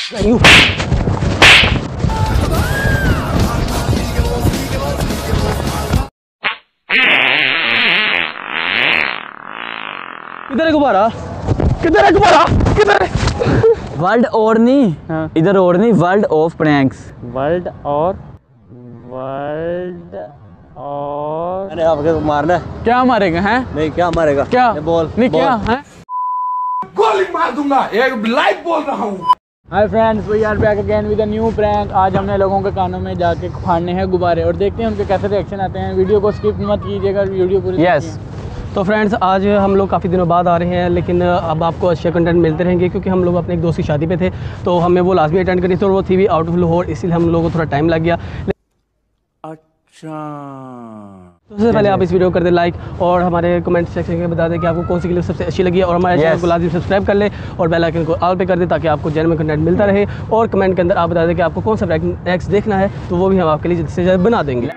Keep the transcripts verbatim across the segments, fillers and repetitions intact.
किधर है गुब्बारा? किधर है गुब्बारा? किधर है? वर्ल्ड और नहीं, हाँ। इधर और नहीं, वर्ल्ड ऑफ प्रैंक्स। वर्ल्ड और वर्ल्ड और अरे आपके को मारना है। क्या मारेगा? हैं नहीं क्या मारेगा? क्या बोल नहीं बोल। क्या है? गोली मार दूंगा, एक लाइव बोल रहा हूँ। Hi friends, we are back again with a new prank. आज हमने लोगों के कानों में जाके फाड़ने हैं गुब्बारे और देखते हैं उनके कैसे रिएक्शन आते हैं। वीडियो को स्किप मत कीजिएगा, वीडियो पूरी यस। तो फ्रेंड्स आज हम लोग काफ़ी दिनों बाद आ रहे हैं, लेकिन अब आपको अच्छे कंटेंट मिलते रहेंगे क्योंकि हम लोग अपने एक दोस्त की शादी पे थे, तो हमें वो लाजमी अटेंड करनी थी और वो थी भी आउट ऑफ लाहौर, इसीलिए हम लोगों को थोड़ा टाइम लग गया। अच्छा, तो सबसे पहले आप इस वीडियो को कर दें लाइक और हमारे कमेंट सेक्शन में बता दें कि आपको कौन सी क्लिप सबसे अच्छी लगी है और हमारे चैनल को लाजमी सब्सक्राइब कर लें और बेल आइकन को ऑल पे कर दें ताकि आपको जेन्युइन कंटेंट मिलता रहे। और कमेंट के अंदर आप बता दें कि आपको कौन सा नेक्स्ट देखना है, तो वो भी हम आपके लिए जल्द से जल्द बना देंगे।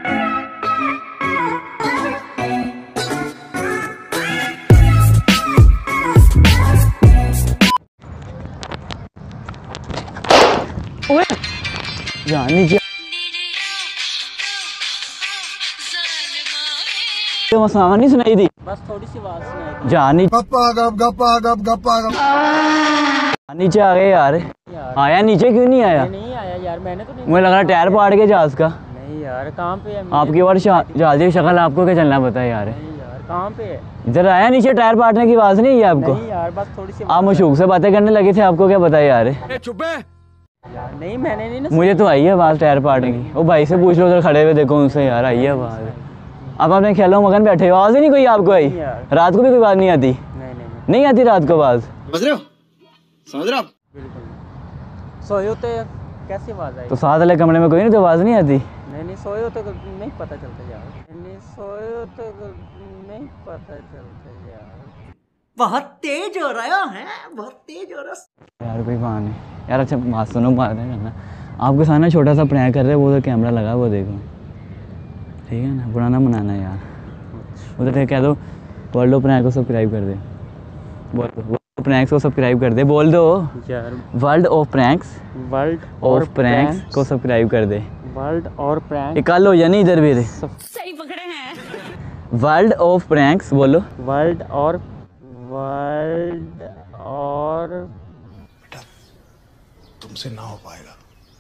जानी जी आवाज़ नहीं सुनाई थी, बस थोड़ी सी आवाज़ सुनाई। जानी गप्पा गप गप्पा गप गप्पा गप। नीचे आ गए यार, आया नीचे क्यों नहीं आया? नहीं आया यार, मैंने तो नहीं। मुझे लग रहा टायर फाड़ के जहाज का। नहीं यार, कहाँ पे है? आपकी बार जहाज की शक्ल आपको क्या चलना पता है यार। नहीं यार, कहाँ पे है? इधर आया नीचे, टायर फाड़ने की आवाज़ नहीं है आपको? नहीं यार, बस थोड़ी सी। आप मशूक से बातें करने लगे थे, आपको क्या पता है यार? चुप है यार, नहीं मैंने नहीं ना। मुझे तो आई है आवाज़ टायर फाड़ने की। वो भाई से पूछ लो, उधर खड़े हुए देखो उनसे, यार आई है आवाज़। आप अपने खेलों मगन बैठे हो, आवाज़ ही नहीं कोई आपको आई? रात को भी कोई बात नहीं आती? नहीं नहीं नहीं आती रात को आवाज़? समझ रहे हो? समझ रहे हो? बिल्कुल। सोए होते कैसी आवाज़ आई? तो साथ वाले कमरे में कोई नहीं तो आवाज़ नहीं आती? नहीं नहीं, सोए होते नहीं पता चलता यार। नहीं सोए होते नहीं पता चलता यार। बहुत तेज हो रहा है, बहुत तेज हो रहा यार कोई बात नहीं यार। अच्छा बात सुनो, बात नहीं करना। आपके सामने छोटा सा प्रैंक कर रहे हैं, वो तो कैमरा लगा वो देखो, ठीक है ना? पुराना मनाना यार। उधर कह दो वर्ल्ड ऑफ प्रैंक को सब्सक्राइब कर दे, बोल दो वर्ल्ड ऑफ प्रैंक्स को सब्सक्राइब कर दे, बोल दो यार। World of pranks, world of pranks को सब्सक्राइब कर दे। वर्ल्ड और प्रैंक निकाल लो या नहीं, इधर भी सही पकड़े हैं। वर्ल्ड ऑफ प्रैंक्स बोलो। वर्ल्ड और वर्ल्ड और तुमसे ना हो पाएगा,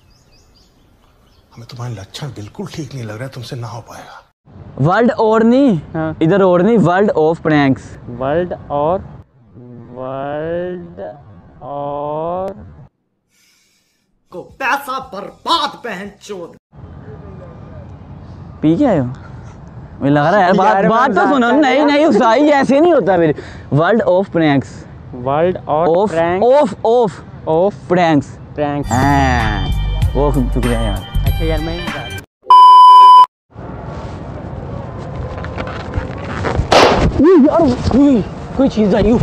हमें तुम्हारे लक्षण बिल्कुल ठीक नहीं लग रहा है, तुमसे ना हो पाएगा। वर्ल्ड और नहीं, हाँ। इधर और नहीं, वर्ल्ड ऑफ प्रैंक्स। वर्ल्ड और वर्ल्ड और को पैसा बर्बाद पहन चोद। पी के आए हो? मुझे लग रहा है यार, बात बात तो सुनो। नहीं नहीं उसाई ऐसे नहीं होता मेरे। वर्ल्ड ऑफ प्रैंक्स, वर्ल्ड और of prank of of of pranks prank. हाँ, वो शुक्रिया यार। अच्छा यार, मैं यार कोई कोई चीज़ आई।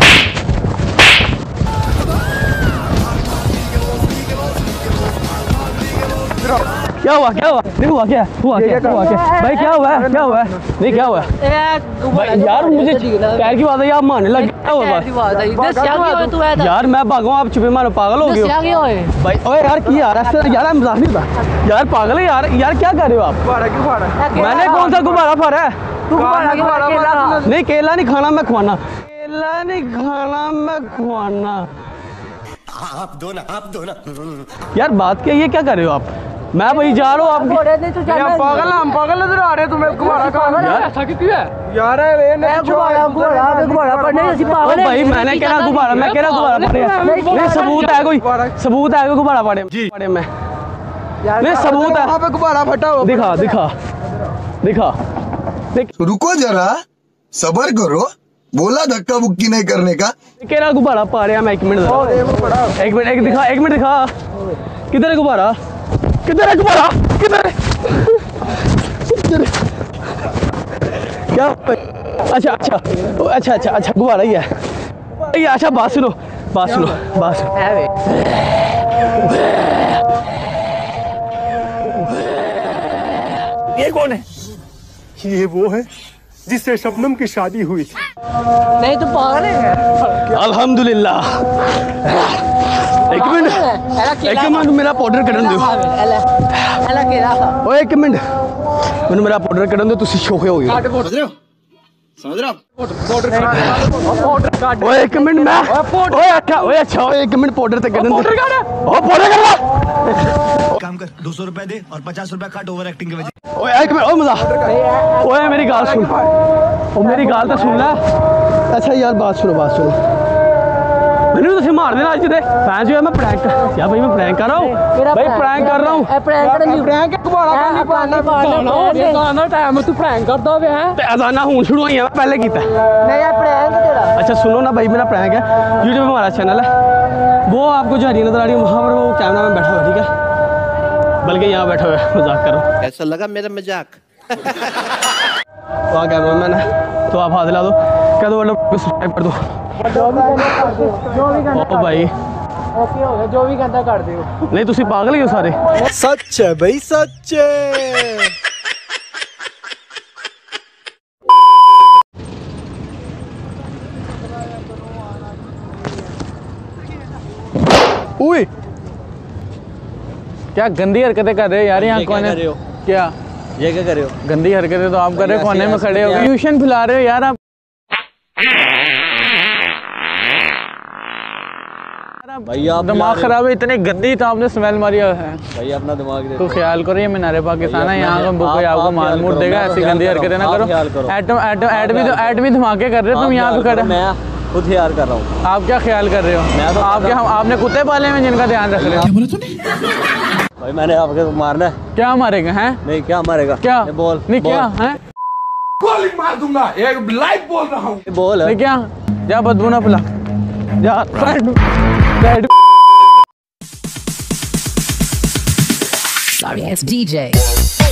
क्या हुआ क्या हुआ? नहीं हुआ क्या? हुआ क्या? हुआ क्या भाई? क्या हुआ है? क्या हुआ है? नहीं क्या हुआ है यार? मुझे टायर की आवाज़ आई, आप मारने लगे। क्या हुआ यार? मैं भागूँ, आप छुपे मारो, पागल हो गए हो भाई? ओए यार की यार ऐसे यार, मैं मजाक नहीं था यार, पागल है यार। यार क्या कर रहे हो आप? मैंने कौन सा गुब्बारा फाड़ा है? नहीं केला नहीं खाना, मैं खुआना। केला नहीं खाना, मैं खुआना। आप दो ना, आप दो ना यार बात क्या, ये क्या कर रहे हो आप? मैं भाई जा रहा हूँ। आप पागल, हम पागल नजर आ रहे हैं तुम्हें। गुब्बारा कहाँ यार ऐसा क्यों है यार? भाई मैंने कह रहा गुब्बारा, मैं कह रहा गुब्बारा पड़े। नहीं सबूत है कोई? सबूत है कोई गुब्बारा पड़े पड़े में? नहीं सबूत है, पे गुब्बारा फटा हो। दिखा दिखा दिखा। रुको जरा, सबर करो, बोला धक्का बुक्की नहीं करने का। कह रहा गुब्बारा पा रहा मैं। एक मिनट एक मिनट एक दिखा, एक मिनट दिखा। किधर है गुब्बारा? किधर है गुब्बारा? किधर है? क्या? अच्छा अच्छा अच्छा अच्छा अच्छा गुब्बारा ही है ये। अच्छा बात सुनो, बात सुनो, बात सुनो। ये कौन है? ये वो है जिससे शबनम की शादी हुई थी। नहीं तो पागल है अल्हम्दुलिल्लाह। एक मिनट एक मिनट मेरा पाउडर कढ़न दो। एला केला ओए एक मिनट मैंने मेरा पाउडर कढ़न दो, तुसी शोखे हो गए। समझ रहे हो समझ रहे हो ओए एक मिनट मैं ओए अच्छा ओए अच्छा ओए एक मिनट पाउडर तक कढ़न दो। पाउडर काट ओ पाउडर कर काम कर, दो सौ रुपए दे और पचास रुपए काट ओवर एक्टिंग के वजह। ओए एक मिनट ओ मजा ओए मेरी गाल सुन ओ मेरी गाल तो सुन ले। अच्छा यार बात सुनो बात सुनो मैंने तुझे मार देना आज दे फैन जो है मैं प्रैंक यार भाई मैं प्रैंक कर रहा हूँ भाई प्रैंक कर रहा हूँ प्रैंक प्रैंक कुबाड़ा पानी पानी गाना टाइम तू प्रैंक करदा वे है ते अजाना हूं शुरू हुई है मैं पहले कीता नहीं यार प्रैंक तेरा। अच्छा सुनो ना भाई मेरा प्रैंक है यूट्यूब पे हमारा चैनल है वो आपको जो हरी नजर आ रही है वहाँ पर वो कैमरा में बैठा हुआ ठीक है बल्कि यहाँ बैठा हुआ है मजाक करो। कैसा लगा मेरा मजाक? वहाँ कैमरा मैन है तो आप हाथ ला दो कह दो मतलब सब्सक्राइब कर दो ओ भाई ओके हो गया जो भी कहता कर दियो। नहीं तुसी पागल ही हो सारे। सच है भाई सच है। ओए क्या गंदी हरकतें कर रहे हो यार यहाँ कौन है? क्या ये क्या कर रहे हो? गंदी हरकतें तो आप कर रहे हो, कोने में खड़े हो ट्यूशन पिला रहे हो यार आप। भैया आप दिमाग खराब है इतनी गंदी तो आपने स्मेल मारी है भैया अपना दिमाग दे तो ख्याल करो ये मीनारे पाकिस्तान है यहाँ का कोई आपको मार मूर देगा ऐसी गंदी हरकतें ना करो। एटम एटम एटमी तो एटमी धमाके कर रहे हो तुम यहाँ पे खड़े। मैं खुद ख्याल कर रहा हूँ। आप क्या ख्याल कर रहे हो? मैं तो आप क्या आपने कुत्ते पाले हैं जिनका ध्यान रख रहे हो? भाई मैंने आपके मारना है। क्या मारेगा हैं? नहीं क्या मारेगा? क्या बोल नहीं क्या है गोली मार दूंगा एक लाइव बोल रहा हूँ। बोल नहीं क्या जा बदबू ना फुला जा Sorry, it's D J.